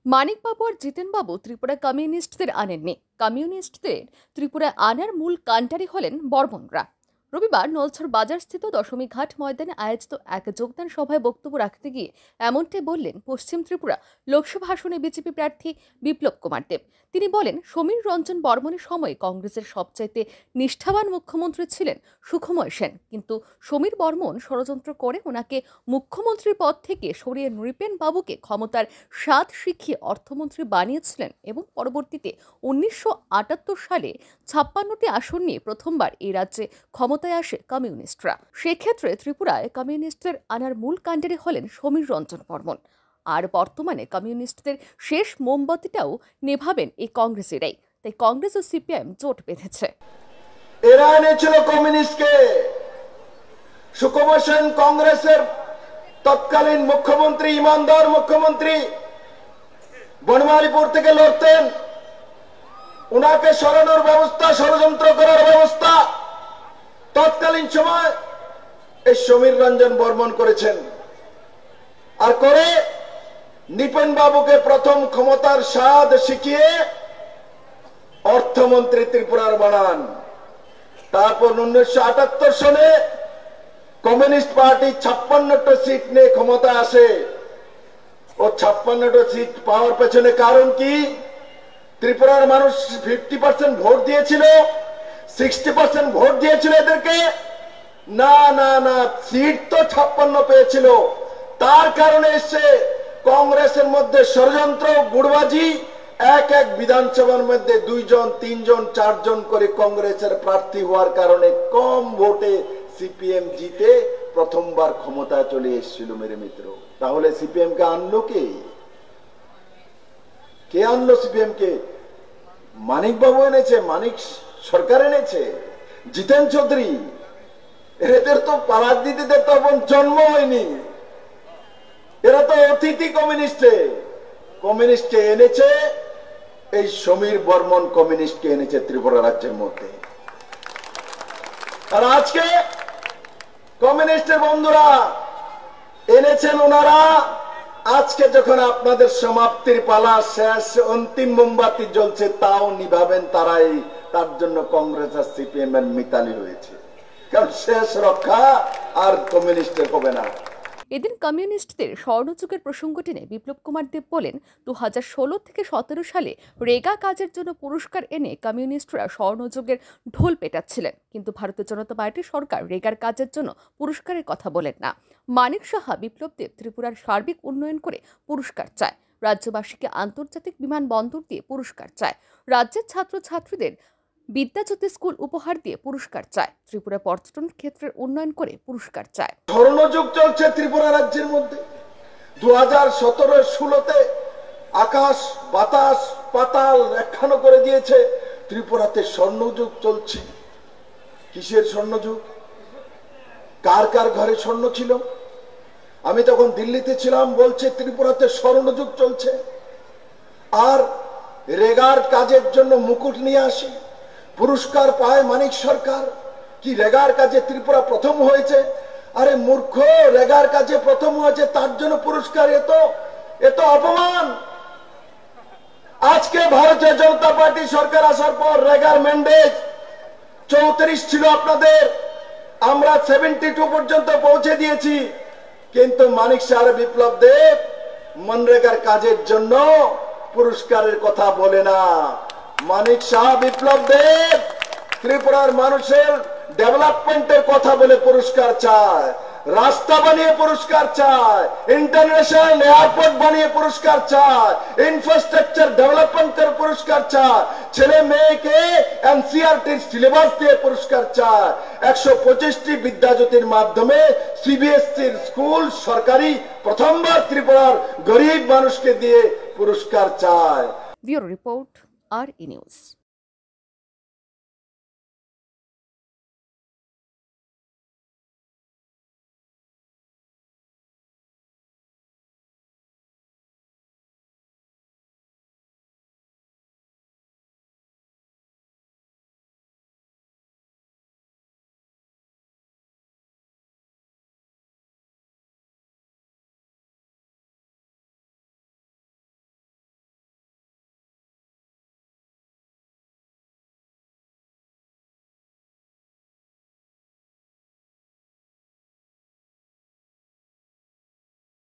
মানিক বাবু আর জিতেন বাবু ত্রিপুরা কমিউনিস্টদের আনেননি। কমিউনিস্টদের ত্রিপুরায় আনার মূল কাণ্ডারি হলেন বর্মনরা। রবিবার নলছড় বাজারস্থিত দশমী ঘাট ময়দানে আয়োজিত এক যোগদান সভায় বক্তব্য রাখতে গিয়ে এমনটাই বললেন পশ্চিম ত্রিপুরা লোকসভা আসনে বিজেপি প্রার্থী বিপ্লব কুমার দেব। তিনি বলেন, সমীর রঞ্জন বর্মনের সময় কংগ্রেসের সবচাইতে নিষ্ঠাবান মুখ্যমন্ত্রী ছিলেন সুখময় সেন, কিন্তু সমীর বর্মন ষড়যন্ত্র করে ওনাকে মুখ্যমন্ত্রীর পদ থেকে সরিয়ে নৃপেন বাবুকে ক্ষমতার স্বাদ শিখিয়ে অর্থমন্ত্রী বানিয়েছিলেন এবং পরবর্তীতে 1978 সালে 56টি আসন নিয়ে প্রথমবার এই রাজ্যে ক্ষমতায় আসে কমিউনিস্টরা। সেক্ষেত্রে ত্রিপুরায় কমিউনিস্টদের আনার মূল কাণ্ডারি হলেন সমীর রঞ্জন বর্মন। আর বর্তমানে কমিউনিস্টদের শেষ মোমবাতিটাও নেভাবেন এই কংগ্রেসেরাই। তাই কংগ্রেস ও সিপিএম জোট বেঁধেছে। এরা এনেছিল কমিউনিস্টকে। সুখময় সেন কংগ্রেসের তৎকালীন মুখ্যমন্ত্রী, ইমানদার মুখ্যমন্ত্রী, বনমালীপুর থেকে লড়তেন। উনাকে সরানোর ব্যবস্থা, ষড়যন্ত্র করার ব্যবস্থা তৎকালীন সময় এই সমীর রঞ্জন বর্মন করেছেন। আর করে নৃপেন বাবুকে প্রথম ক্ষমতার স্বাদ শিখিয়ে অর্থমন্ত্রী ত্রিপুরার বানান। তারপর 1978 সনে কমিউনিস্ট পার্টি 56টা সিট নিয়ে ক্ষমতা আসে। ও 56টা সিট পাওয়ার পেছনে কারণ কি? ত্রিপুরার মানুষ 50% ভোট দিয়েছিল, 60% ভোট দিয়েছিল এদেরকে। না না না, সিট তো 56 পেয়েছিল। তার কারণে এসে কংগ্রেসের মধ্যে ষড়যন্ত্র, গুড়বাজি, এক এক বিধানসভার মধ্যে 2 জন 3 জন 4 জন করে কংগ্রেসের প্রার্থী হওয়ার কারণে কম ভোটে সিপিএম জিতে প্রথমবার ক্ষমতায় চলে এসেছিল মেরে মিত্র। তাহলে সিপিএম কে আনলো কে? কে আনলো সিপিএম কে? মানিক বাবু এনেছে, মানিক সরকার এনেছে, জিতেন চৌধুরী। এদের তো রাজনীতিতে তখন জন্ম হয়নি, এরা তো অতিথি কমিউনিস্টে এনেছে। এই সমীর বর্মন কমিউনিস্টকে এনেছে ত্রিপুরা রাজ্যের মধ্যে। আর আজকে কমিউনিস্টের বন্ধুরা এনেছেন ওনারা। আজকে যখন আপনাদের সমাপ্তির পালা শেষ, অন্তিম মোমবাতি জ্বলছে, তাও নিভাবেন তারাই। তার জন্য কংগ্রেস আর সিপিএম এর মিতালি হয়েছে, কারণ শেষ রক্ষা আর কমিউনিস্টের হবে না। এদিন কমিউনিস্টদের স্বর্ণযুগের প্রসঙ্গ টেনে বিপ্লব কুমার দেব বলেন, 2016 থেকে 17 সালে রেগা কাজের জন্য পুরস্কার এনে কমিউনিস্টরা স্বর্ণযুগের ঢোল পেটাচ্ছিলেন, কিন্তু ভারতীয় জনতা পার্টির সরকার রেগার কাজের জন্য পুরস্কারের কথা বলেন না। মানিক সাহা বিপ্লব দেব ত্রিপুরার সার্বিক উন্নয়ন করে পুরস্কার চায়, রাজ্যবাসীকে আন্তর্জাতিক বিমানবন্দর দিয়ে পুরস্কার চায়, রাজ্যের ছাত্রছাত্রীদের বিদ্যাজ্যোতি স্কুল উপহার দিয়ে পুরস্কার চায়, ত্রিপুরা পর্যটন ক্ষেত্রের উন্নয়ন করে পুরস্কার চায়। স্বর্ণযুগ চলছে ত্রিপুরা রাজ্যের মধ্যে। 2017-16 আকাশ বাতাস পাতাল একখানো করে দিয়েছে। ত্রিপুরাতে স্বর্ণযুগ চলছে। কিসের স্বর্ণযুগ? কার কার ঘরে স্বর্ণ ছিল? আমি তখন দিল্লিতে ছিলাম, বলছে ত্রিপুরাতে স্বর্ণযুগ চলছে। আর রেগার কাজের জন্য মুকুট নিয়ে আসে, পুরস্কার পায় মানিক সরকার। কি রেগার কাজে ত্রিপুরা প্রথম হয়েছে? আরে মূর্খ, রেগার কাজে প্রথম হয়েছে তার জন্য পুরস্কার? এত অপমান। আজকে ভারতীয় জনতা পার্টি সরকার আসার পর রেগার ম্যান্ডেট 34 ছিল আপনাদের, আমরা 72 পর্যন্ত পৌঁছে দিয়েছি। কিন্তু মানিক শাহ বিপ্লব দেব মনরেগার কাজের জন্য পুরস্কারের কথা বলে না। মানিক শাহ বিপ্লব দেব ত্রিপুরার মানুষের ডেভেলপমেন্টের কথা বলে পুরস্কার চায়, রাস্তা বানিয়ে পুরস্কার চায়, ইন্টারন্যাশনাল এয়ারপোর্ট বানিয়ে পুরস্কার চায়, ইনফ্রাস্ট্রাকচার ডেভেলপমেন্টের পুরস্কার চায়, ছেলে মেয়েকে এনসিইআরটির সিলেবাস দিয়ে পুরস্কার চায়, 125টি বিদ্যাজ্যোতির মাধ্যমে সিবিএসসির স্কুল সরকারি প্রথমবার ত্রিপুরার গরিব মানুষকে দিয়ে পুরস্কার চায়। Bureau report, RE news.